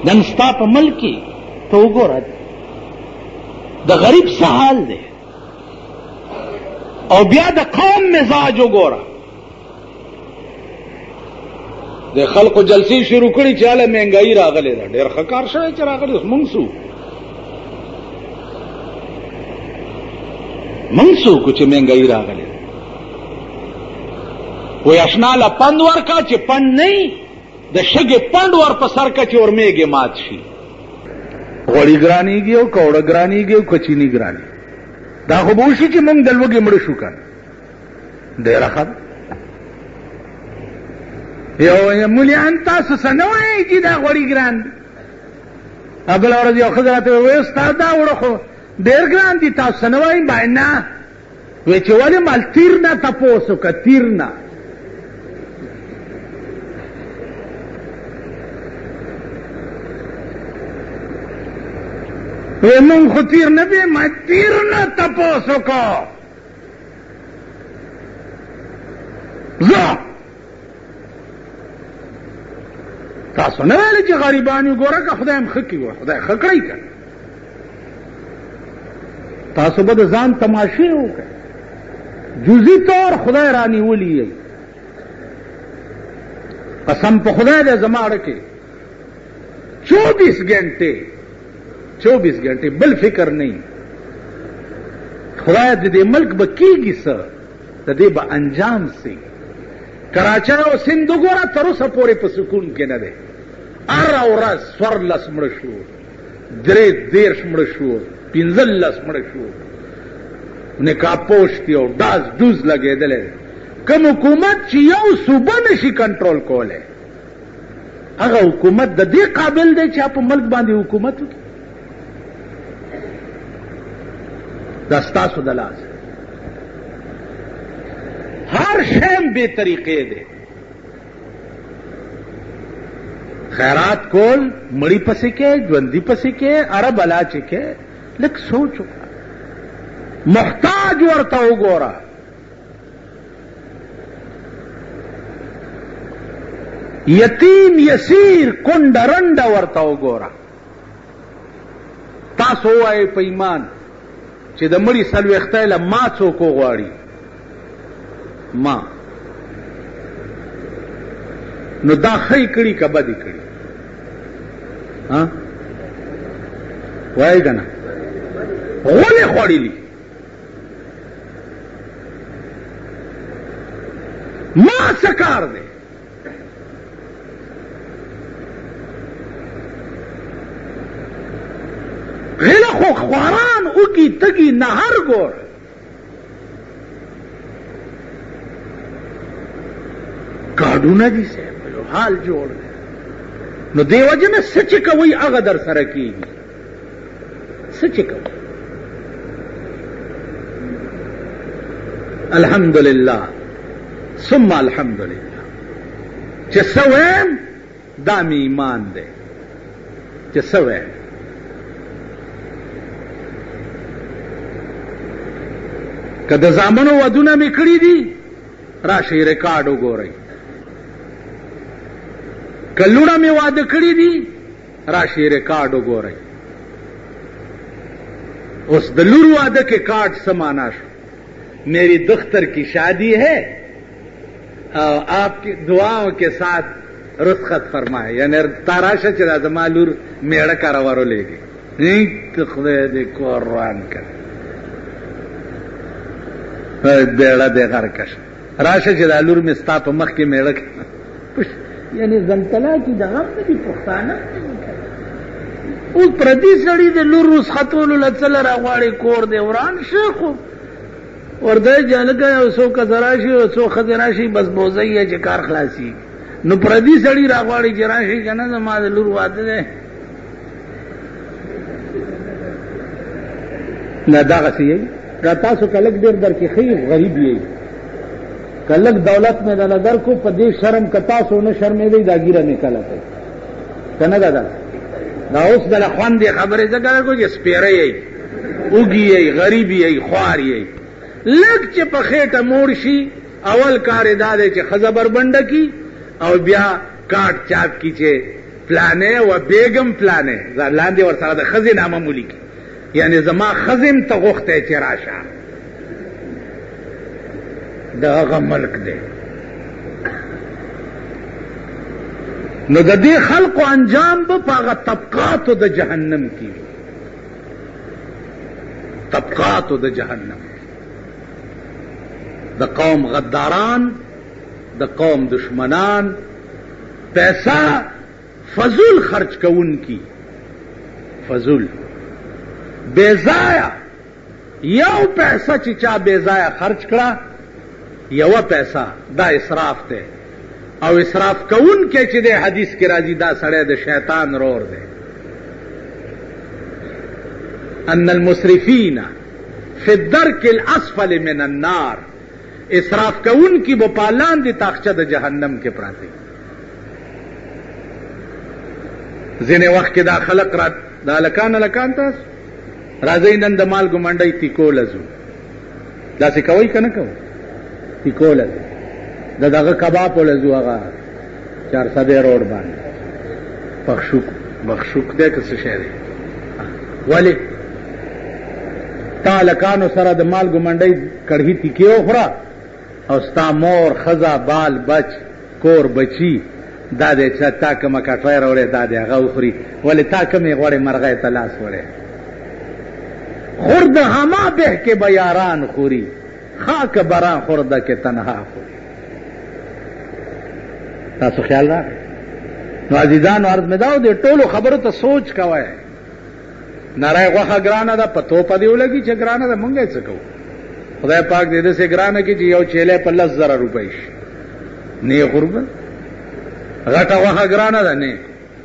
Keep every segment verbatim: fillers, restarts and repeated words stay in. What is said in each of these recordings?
نن ستا په ملک کې ته وګوره د غریب څه حال دی او بیا د قوم مزاج وګوره. د خلقو جلسې شروع کړي چې هله مهنګایي راغلی ده. ډېر ښه کار شوی چې راغلی اوس موږ څه موږ څه وکړو چې مهنګایي راغلی ده. وایي اشنا له پند ورکړه چې پند نه وي د شګې پند ور په سر کړه چې ورمېږې مات شي. غوړي ګرانېږي او کوړه ګرانېږي او کچیني ګرانېږي. دا خو به وشي چې موږ د لوږې مړه شو که نه. ډېره ښه ده. یو مولیان تاسو څه نه وایئ چې دا غوړي ګران دي؟ بله ورځ یو ښځه راته وویل ستا دا وړه خو ډېر ګران دي تاسو څه نه وایئ؟ باید نه. وایي چې ولې مال تیر نه تپوس وکړه تیر نه. وی مونږ خو تیر نه دی ما تیر نه تپوس وکړو. زه تاسو نه ویلې چې غریبان یو ګوره که خدای هم ښه کړي ګوره خدای ښه کړی که تاسو به د ځان تماشې وکړئ. جزي طور خدای رانیولی یی قسم په خدای دی زما اړه کې چوبیس گھنٹے چوبیس گھنٹے بل فکر نہیں. خدای د دې ملک به کیږي څه د دې به انجام سي. کراچۍ او سند وګوره تر اوسه پورې په سکون کې نه دی. هره ورځ څوارلس مړه شو درې دېرش مړه شو پنځلس مړه شو نقاب پوش دی او ډاز ډوز لګېدلی. کوم حکومت چې یو صوبه نشي کنټرول کولی هغه حکومت د دې قابل دی چې په ملک باندې حکومت وکړي. دا ستاسو د لاس هر شیم بے طریقې دی. خیرات کول مړی پسې کې ژوندي پسې کې اره بلا چې کې لږ سوچ وکړه. محتاج ورته وګوره. یتیم یسیر کونډه رنډه ورته وګوره. تاسو ووایئ په ایمان چې د مړي څلوېښتی له ما څوک وغواړي ما نو دا ښه کړي که بدې کړي وایي که نه غولې خوړلي ما څه کار دی. غیله خو خواران اوږي تږي نهر ګور کاډونه دي صاحب یو حال جوړ دی. نو دې وجه نه څه چې کوئ هغه در سره کېږي. څه چې کوئ الحمدلله ثم الحمدلله چې څه ویم دا مې ایمان دی چې څه ویم. که د زامنو ودونه مې کړي دي راشئ ریکارډ وګورئ. که لوڼه مې واده کړي دي راشئ ریکارډ وګورئ. اس د لور واده کے کارڈ سمانا شو میری دختر کی شادی ہے اور آپ کی دعاؤں کے ساتھ رخصت فرمائے یعنی تاراشا چلا زما لور میڑا کاروارو لے گی نہیں تو خدای دې قرآن کر بیڑا دے غرکش راشه چې دا لور مې ستا په مخ کې میړه یعنی زنتلا کی دغه دې پښتانه اوس پردي سړي د لور رخصتولو لڅله راغواړي کور دی وران شیخ ورده جلګه او څو کزراشي او څو خزراشي بس بوزي چې کار خلاصي نو پردي سړي راغواړي چې راشي کنه زما د لور واده ده نه دغه څه دا تاسو کلک ډیر درکې خیر غریب یې کلک دولت مې د نظر کو په دې شرم کتا سو نه شرمېږي دا ګیره نه کله کوي کنه دا دا اوس د خوندې خبرې ځکه کو چې سپیره یې اوږي یې غریب یې خوار یې لږ چې په خېټه موړ شي اول کار دا دی چې ښځه بربنډه کی او بیا کاټ چاپ کی چې پلانې و بیگم پلانې لاندې ورسره د ښځې نامه مو لیکي، یعنی زما ښځې ته غوښتی چې راشه، د هغه ملک دی. نو د دې خلقو انجام به په هغه طبقاتو د جهنم کې وي، طبقاتو د جهنم، د قوم غداران، د قوم دشمنان، پیسہ فضول خرچ کون کی، فضول بے ضائع، یو پیسہ چې چا بے ضائع خرچ کړه، یو پیسہ دا اسراف ته، او اسراف کون کې چې د حدیث کې راځي دا سړی د شیطان رور دی. ان المسرفین فی الدرک الاسفل من النار، اسراف کون کی به پالان دی تاخچه د جهنم کې پراته. ځینې وخت کې دا خلق را دا لکان لکان تاسو راځي نن د مالګو منډۍ تیکول ازو داسې کوي که نه کوي؟ تیکول ازو د دغه کباب ولزو هغه چار سدې روډ باندې بخشوک بخشوک دی که څه شی دی؟ ولې تا لکانو سره د مالګو منډۍ کړهي تیکې وخوره او ستا مور ښځه بال بچ کور بچي دا دی چې تا کومه کټوۍ راوړې دا دی هغه وخوري. ولې تا کومې غوړې مرغۍ ته لاس وړې؟ خورد هما به که به یاران خوري، خاک بران خورده که تنها خوري. تاسو خیال راغی؟ نو عزیزانو عرض مې دا و دې ټولو خبرو ته سوچ کوئ. نری غوښه ګرانه ده، په توپه دې ولګي چې ګرانه ده، مونږ یې څه کوو؟ خدای پاک دې داسې ګرانه کړي چې یو چیلی په لس زره روپۍ شي، نه یې خورو که غټه غوښه ګرانه ده نه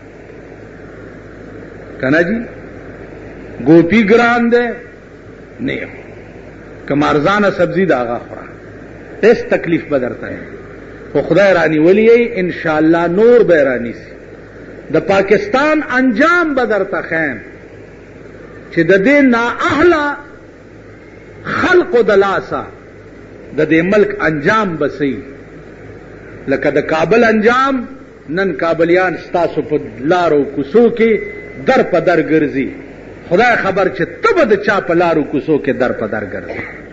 که نه جي؟ ګوپي ګران دی نه یې که ارزانه سبزي د هغه خوره، هېڅ تکلیف به درته نه، خو خدای رانیولی یې انشاءالله نور به یې رانیسي. د پاکستان انجام به درته ښیم چې د دې نااهله خلقو د لاسه د دې ملک انجام به صحیح، لکه د کابل انجام. نن کابلیان ستاسو په لارو کوڅو کې در په در ګرځي، خدای خبر چې ته به د چا په لارو کوڅو کې در په در ګرځي.